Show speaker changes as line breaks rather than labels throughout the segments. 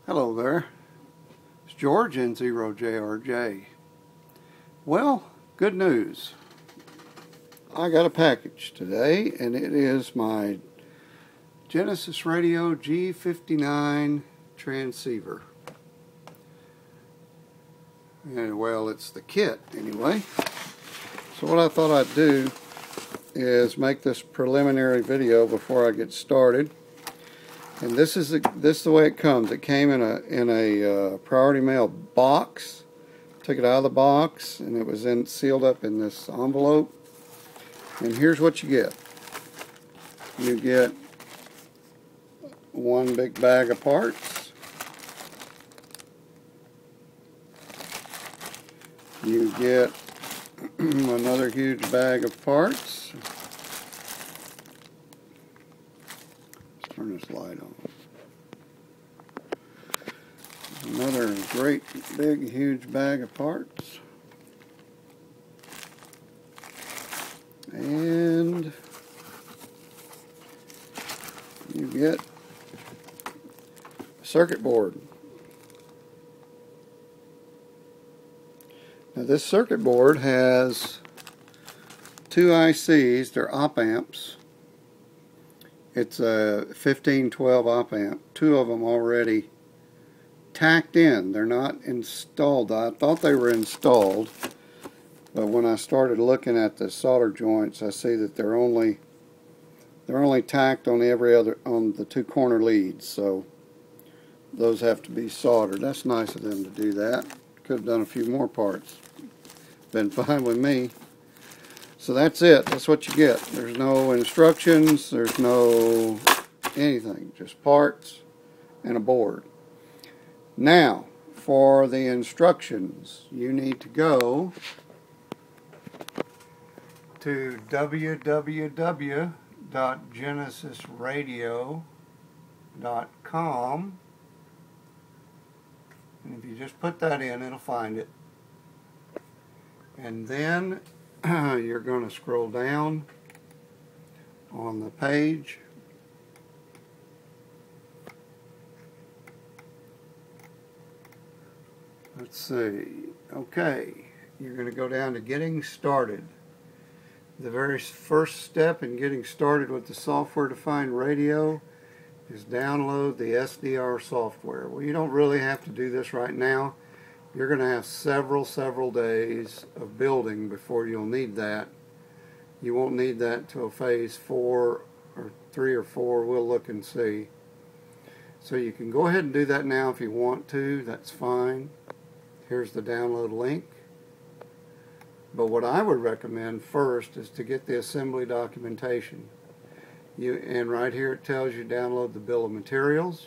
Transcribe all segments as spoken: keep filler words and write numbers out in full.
Hello there, it's George N zero J R J. Well, good news. I got a package today, and it is my Genesis Radio G fifty-nine transceiver. And, well, it's the kit anyway. So what I thought I'd do is make this preliminary video before I get started. And this is the, this is the way it comes. It came in a in a uh, priority mail box. Took it out of the box, and it was in sealed up in this envelope. And here's what you get. You get one big bag of parts. You get another huge bag of parts. Turn this light on. Another great big huge bag of parts. And you get a circuit board. Now this circuit board has two I Cs, they're op amps. It's a fifteen twelve op amp. Two of them already tacked in. They're not installed. I thought they were installed, but when I started looking at the solder joints, I see that they're only they're only tacked on every other on the two corner leads. So those have to be soldered. That's nice of them to do that. Could have done a few more parts. Been fine with me. So that's it. That's what you get. There's no instructions. There's no anything. Just parts and a board. Now, for the instructions, you need to go to w w w dot genesis radio dot com, and if you just put that in, it'll find it. And then you're going to scroll down on the page. Let's see. Okay, you're going to go down to Getting Started. The very first step in getting started with the software-defined radio is download the S D R software. Well, you don't really have to do this right now. You're going to have several, several days of building before you'll need that. You won't need that till phase four or three or four. We'll look and see. So you can go ahead and do that now if you want to. That's fine. Here's the download link. But what I would recommend first is to get the assembly documentation. You, and right here it tells you download the bill of materials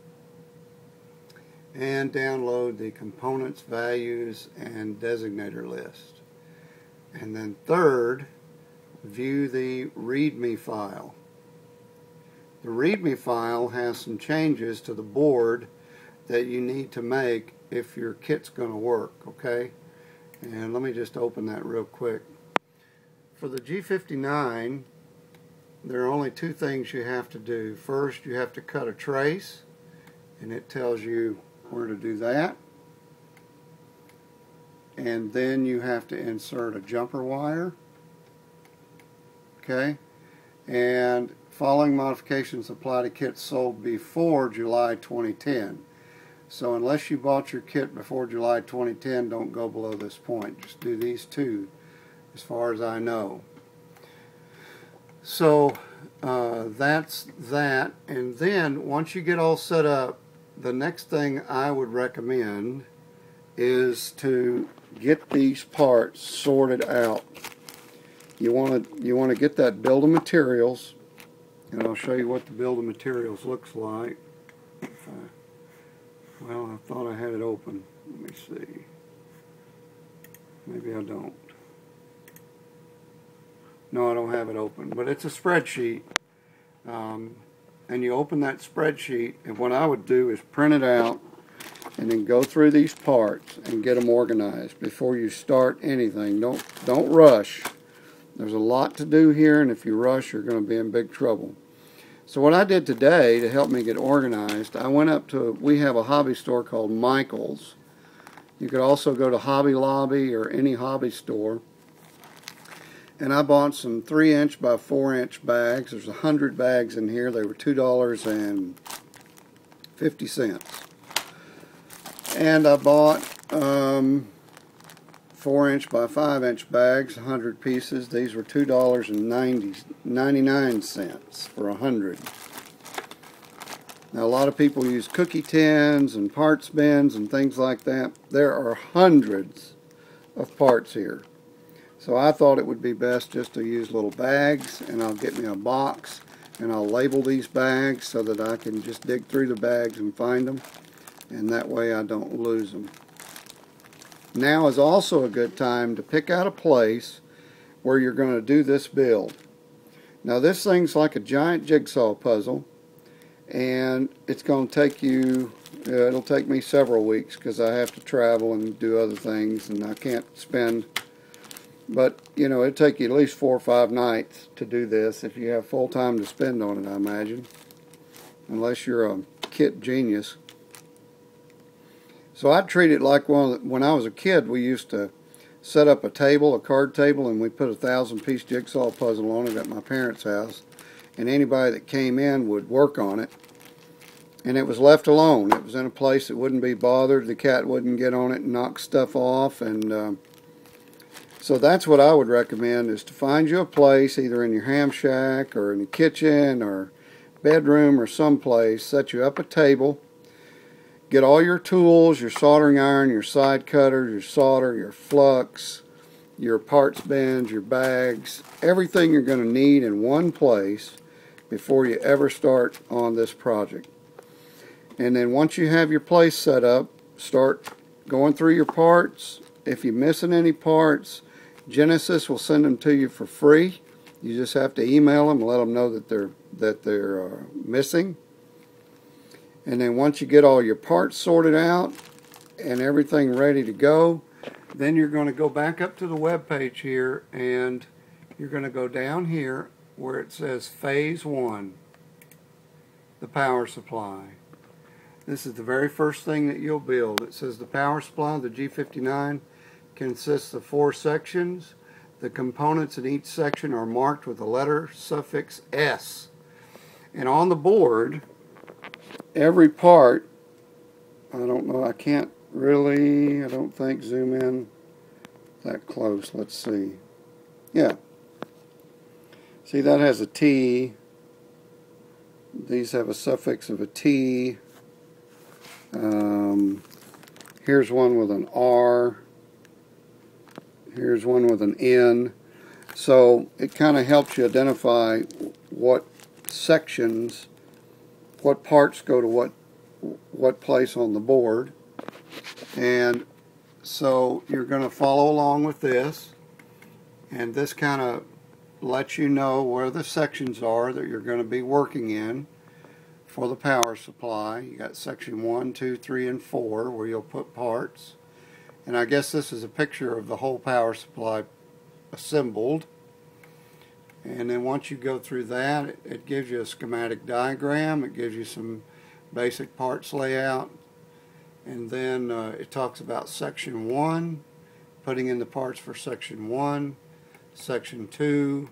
and download the components, values, and designator list. And then third, view the README file. The README file has some changes to the board that you need to make if your kit's going to work, okay? And let me just open that real quick. For the G fifty-nine, there are only two things you have to do. First, you have to cut a trace, and it tells you where to do that. And then you have to insert a jumper wire. Okay? And following modifications apply to kits sold before July twenty ten. So unless you bought your kit before July twenty ten, don't go below this point. Just do these two, as far as I know. So uh, that's that. And then once you get all set up, the next thing I would recommend is to get these parts sorted out. You want to you want to get that bill of materials, and I'll show you what the bill of materials looks like. If I, well, I thought I had it open. Let me see. Maybe I don't. No, I don't have it open, but it's a spreadsheet. Um, and you open that spreadsheet, and what I would do is print it out and then go through these parts and get them organized before you start anything. Don't don't rush. There's a lot to do here, and if you rush, you're going to be in big trouble. So what I did today to help me get organized, I went up to, we have a hobby store called Michael's. You could also go to Hobby Lobby or any hobby store. And I bought some three inch by four inch bags. There's a hundred bags in here. They were two dollars and fifty cents. And I bought um, four inch by five inch bags, a hundred pieces. These were two dollars and ninety-nine cents for a hundred. Now, a lot of people use cookie tins and parts bins and things like that. There are hundreds of parts here. So I thought it would be best just to use little bags, and I'll get me a box and I'll label these bags so that I can just dig through the bags and find them, and that way I don't lose them. Now is also a good time to pick out a place where you're going to do this build. Now this thing's like a giant jigsaw puzzle, and it's going to take you, uh, it'll take me several weeks because I have to travel and do other things, and I can't spend, but you know, it'll take you at least four or five nights to do this if you have full time to spend on it, I imagine, unless you're a kit genius. So I treat it like one of the, when I was a kid, we used to set up a table, a card table, and we put a thousand piece jigsaw puzzle on it at my parents' house, and anybody that came in would work on it, and it was left alone. It was in a place that wouldn't be bothered. The cat wouldn't get on it and knock stuff off, and uh, so that's what I would recommend, is to find you a place, either in your ham shack or in the kitchen or bedroom or someplace. Set you up a table, get all your tools, your soldering iron, your side cutter, your solder, your flux, your parts bins, your bags, everything you're going to need in one place before you ever start on this project. And then once you have your place set up, start going through your parts. If you're missing any parts, Genesis will send them to you for free. You just have to email them and let them know that they're that they're uh, missing. And then once you get all your parts sorted out and everything ready to go, then you're going to go back up to the web page here, and you're going to go down here where it says phase one, the power supply. This is the very first thing that you'll build. It says the power supply of the G fifty-nine consists of four sections. The components in each section are marked with the letter suffix S. And on the board, every part, I don't know, I can't really, I don't think, zoom in that close. Let's see. Yeah. See, that has a T. These have a suffix of a T. Um, here's one with an R. Here's one with an N. So it kind of helps you identify what sections, what parts go to what what place on the board. And so you're going to follow along with this, and this kind of lets you know where the sections are that you're going to be working in for the power supply. You got section one, two, three, and four where you'll put parts. And I guess this is a picture of the whole power supply assembled. And then once you go through that, it, it gives you a schematic diagram. It gives you some basic parts layout. And then uh, it talks about section one, putting in the parts for section one, section two.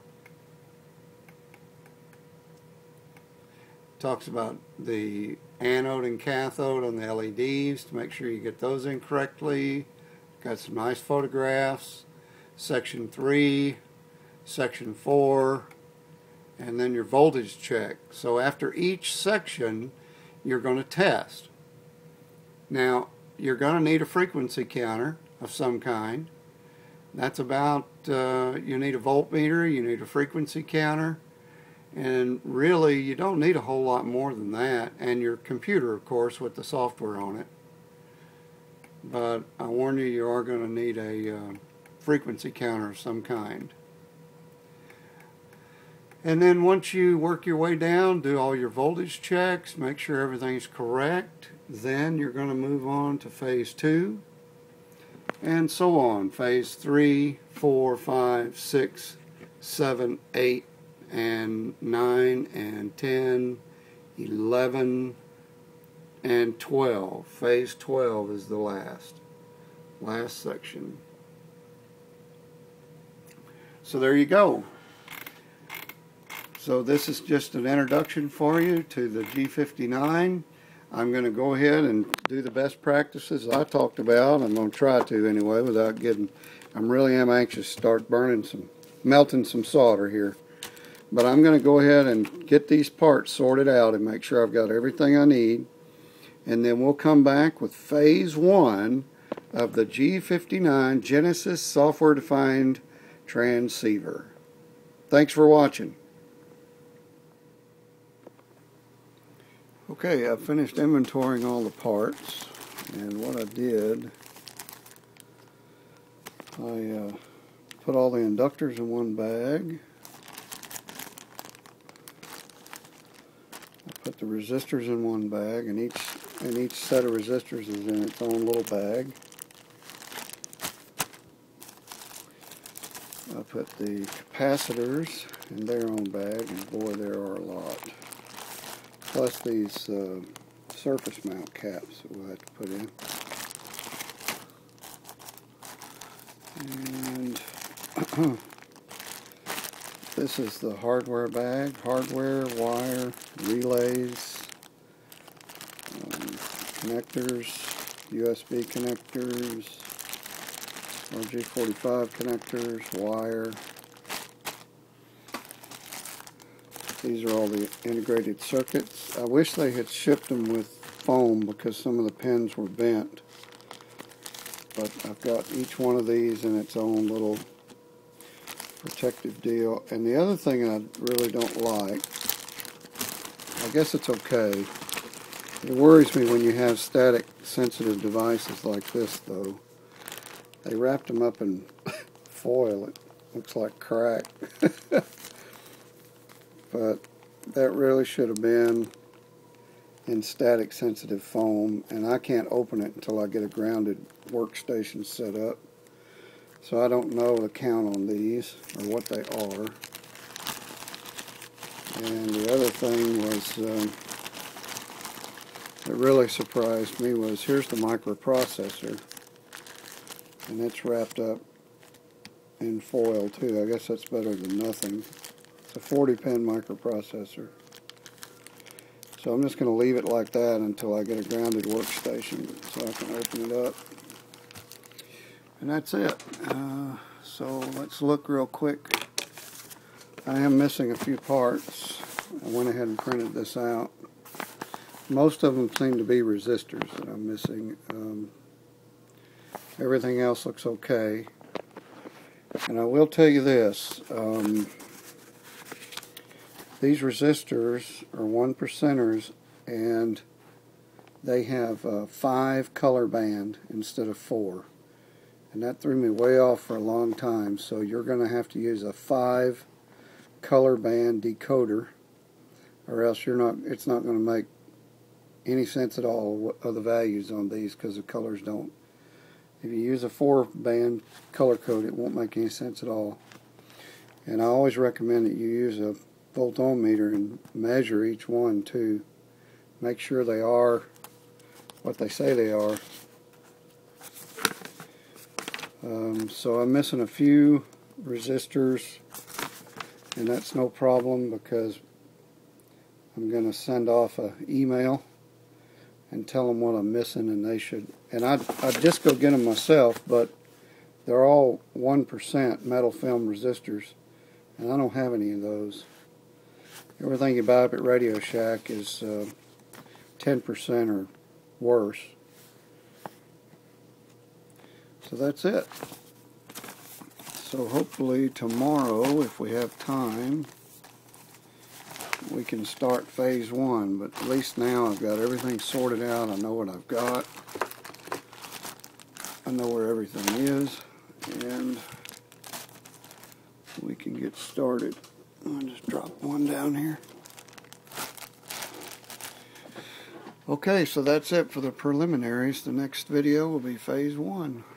Talks about the anode and cathode on the L E Ds to make sure you get those in correctly. Got some nice photographs. Section three, section four, and then your voltage check. So after each section, you're going to test. Now, you're going to need a frequency counter of some kind. That's about, uh, you need a voltmeter, you need a frequency counter, and really you don't need a whole lot more than that, and your computer, of course, with the software on it. But I warn you, you are going to need a uh, frequency counter of some kind. And then once you work your way down, do all your voltage checks, make sure everything's correct, then you're going to move on to phase two, and so on. Phase three, four, five, six, seven, eight, and nine and ten, eleven and twelve. Phase twelve is the last last section. So there you go. So this is just an introduction for you to the G fifty-nine. I'm going to go ahead and do the best practices I talked about. I'm going to try to anyway without getting, I really am anxious to start burning some, melting some solder here. But I'm going to go ahead and get these parts sorted out and make sure I've got everything I need. And then we'll come back with phase one of the G fifty-nine Genesis software-defined transceiver. Thanks for watching. Okay, I finished inventorying all the parts, and what I did, I uh, put all the inductors in one bag. I put the resistors in one bag, and each and each set of resistors is in its own little bag. I put the capacitors in their own bag, and boy, there are a lot. Plus these uh, surface mount caps that we'll have to put in. And this is the hardware bag. Hardware, wire, relays, um, connectors, U S B connectors, R J forty-five connectors, wire. These are all the integrated circuits. I wish they had shipped them with foam because some of the pins were bent. But I've got each one of these in its own little protective deal. And the other thing I really don't like, I guess it's okay. It worries me when you have static sensitive devices like this though. They wrapped them up in foil. It looks like crack. But that really should have been in static sensitive foam, and I can't open it until I get a grounded workstation set up. So I don't know the count on these or what they are. And the other thing was um, that really surprised me was here's the microprocessor, and it's wrapped up in foil too. I guess that's better than nothing. It's a forty pin microprocessor. So I'm just going to leave it like that until I get a grounded workstation so I can open it up. And that's it. Uh, so let's look real quick. I am missing a few parts. I went ahead and printed this out. Most of them seem to be resistors that I'm missing. Um, everything else looks okay. And I will tell you this. Um, These resistors are one percenters, and they have a five color band instead of four. And that threw me way off for a long time, so you're going to have to use a five color band decoder, or else you're not. It's not going to make any sense at all of the values on these because the colors don't. If you use a four band color code, it won't make any sense at all. And I always recommend that you use a voltometer and measure each one too. Make sure they are what they say they are. Um, so I'm missing a few resistors, and that's no problem because I'm going to send off an email and tell them what I'm missing, and they should. And I'd, I'd just go get them myself, but they're all one percent metal film resistors, and I don't have any of those. Everything you buy up at Radio Shack is uh, ten percent or worse. So that's it. So hopefully tomorrow, if we have time, we can start phase one. But at least now I've got everything sorted out. I know what I've got. I know where everything is. And we can get started. I'll just drop one down here. Okay, so that's it for the preliminaries. The next video will be phase one.